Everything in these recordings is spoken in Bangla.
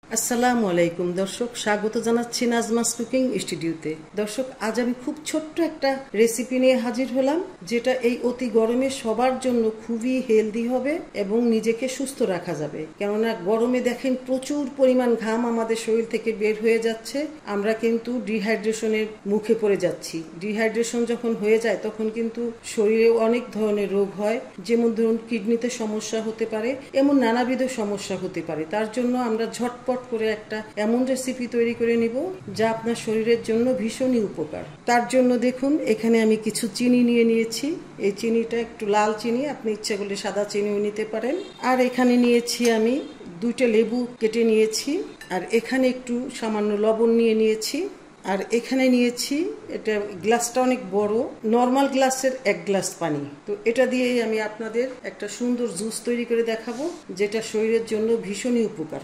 আসসালামু আলাইকুম দর্শক, স্বাগত জানাচ্ছি নাজমাস কুকিং স্টুডিওতে। দর্শক, আজ আমি খুব ছোট্ট একটা রেসিপি নিয়ে হাজির হলাম, যেটা এই অতি গরমে সবার জন্য খুবই হেলদি হবে এবং নিজেকে সুস্থ রাখা যাবে। কেননা গরমে দেখেন প্রচুর পরিমাণ ঘাম আমাদের শরীর থেকে বের হয়ে যাচ্ছে, আমরা কিন্তু ডিহাইড্রেশনের মুখে পড়ে যাচ্ছি। ডিহাইড্রেশন যখন হয়ে যায় তখন কিন্তু শরীরে অনেক ধরনের রোগ হয়, যেমন ধরুন কিডনিতে সমস্যা হতে পারে, এমন নানাবিধ সমস্যা হতে পারে। তার জন্য আমরা ঝটপট করে একটা এমন রেসিপি তৈরি করে নিব যা আপনার শরীরের জন্য ভীষণই উপকার। তার জন্য দেখুন, এখানে আমি কিছু চিনি নিয়ে নিয়েছি। এই চিনিটা একটু লাল চিনি, আপনি ইচ্ছে করলে সাদা চিনিও নিতে পারেন। আর এখানে নিয়েছি আমি 2টা লেবু কেটে নিয়েছি। আর এখানে একটু সামান্য লবণ নিয়ে নিয়েছি। আর এখানে নিয়েছি, এটা গ্লাসটা অনেক বড়, নর্মাল গ্লাসের 1 গ্লাস পানি। তো এটা দিয়েই আমি আপনাদের একটা সুন্দর জুস তৈরি করে দেখাবো, যেটা শরীরের জন্য ভীষণই উপকার।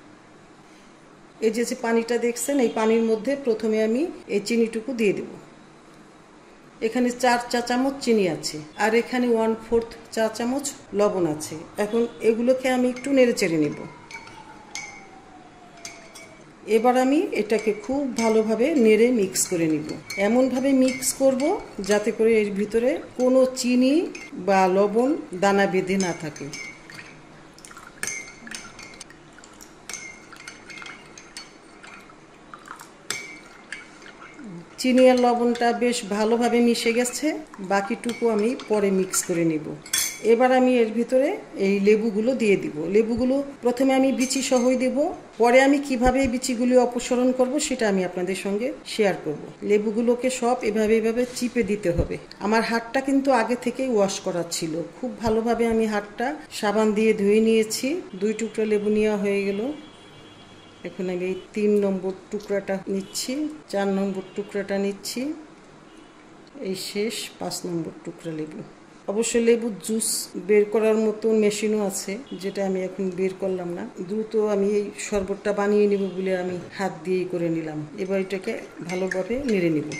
এই যে পানিটা দেখছেন, এই পানির মধ্যে প্রথমে আমি এই চিনিটুকু দিয়ে দেব। এখানে 4 চা চামচ চিনি আছে, আর এখানে 1/4 চা চামচ লবণ আছে। এখন এগুলোকে আমি একটু নেড়ে চেড়ে নেব। এবার আমি এটাকে খুব ভালোভাবে নেড়ে মিক্স করে নিব। এমনভাবে মিক্স করব যাতে করে এর ভিতরে কোনো চিনি বা লবণ দানা বেঁধে না থাকে। চিনি আর লবণটা বেশ ভালোভাবে মিশে গেছে, বাকিটুকু আমি পরে মিক্স করে নিব। এবার আমি এর ভিতরে এই লেবুগুলো দিয়ে দিব। লেবুগুলো প্রথমে আমি বিচি সহই দেব, পরে আমি কিভাবে এই বিচিগুলি অপসারণ করব সেটা আমি আপনাদের সঙ্গে শেয়ার করব। লেবুগুলোকে সব এভাবে চিপে দিতে হবে। আমার হাতটা কিন্তু আগে থেকেই ওয়াশ করা ছিল, খুব ভালোভাবে আমি হাতটা সাবান দিয়ে ধুয়ে নিয়েছি। 2 টুকরা লেবু নেওয়া হয়ে গেল। এখন আমি এই 3 নম্বর টুকরাটা নিচ্ছি, 4 নম্বর টুকরাটা নিচ্ছি, এই শেষ 5 নম্বর টুকরা লেবু। অবশ্য লেবুর জুস বের করার মতো মেশিনও আছে, যেটা আমি এখন বের করলাম না। দ্রুত আমি এই শরবতটা বানিয়ে নিব বলে আমি হাত দিয়েই করে নিলাম। এবার এটাকে ভালোভাবে নেড়ে নিব।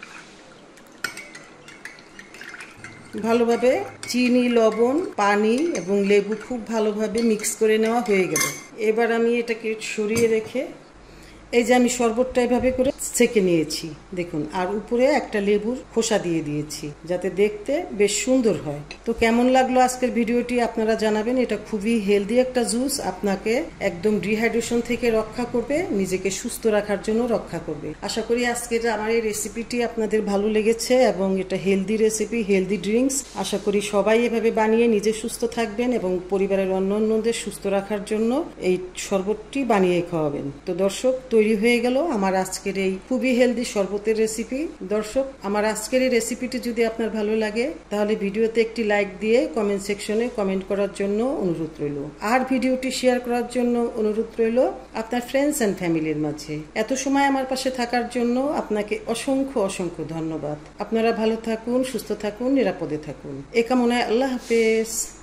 ভালোভাবে চিনি, লবণ, পানি এবং লেবু খুব ভালোভাবে মিক্স করে নেওয়া হয়ে গেল। এবার আমি এটাকে সরিয়ে রেখে এই যে আমি শরবতটা এভাবে করে ছেঁকে নিয়েছি দেখুন, আর উপরে একটা লেবুর খোসা দিয়ে দিয়েছি যাতে দেখতে বেশ সুন্দর হয়। তো কেমন লাগলো আজকের ভিডিওটি আপনারা জানাবেন। এটা খুবই হেলদি একটা জুস, আপনাকে একদম ডিহাইড্রেশন থেকে রক্ষা করবে, নিজেকে সুস্থ রাখার জন্য রক্ষা করবে। আশা করি আজকের আমার এই রেসিপিটি আপনাদের ভালো লেগেছে এবং এটা হেলদি রেসিপি, হেলদি ড্রিঙ্কস। আশা করি সবাই এভাবে বানিয়ে নিজে সুস্থ থাকবেন এবং পরিবারের অন্যান্যদের সুস্থ রাখার জন্য এই শরবতটি বানিয়ে খাওয়াবেন। তো দর্শক, তৈরি হয়ে গেল আমার আজকের এই খুবই হেলদি শরবতের রেসিপি। দর্শক, আমার আজকের এই রেসিপিটি যদি আপনার ভালো লাগে তাহলে ভিডিওতে একটি লাইক দিয়ে কমেন্ট সেকশনে কমেন্ট করার জন্য অনুরোধ রইল। আর ভিডিওটি শেয়ার করার জন্য অনুরোধ রইল আপনার ফ্রেন্ডস এন্ড ফ্যামিলির মাঝে। এত সময় আমার পাশে থাকার জন্য আপনাকে অসংখ্য ধন্যবাদ। আপনারা ভালো থাকুন, সুস্থ থাকুন, নিরাপদে থাকুন। এ কামনায় আল্লাহ হাফেজ।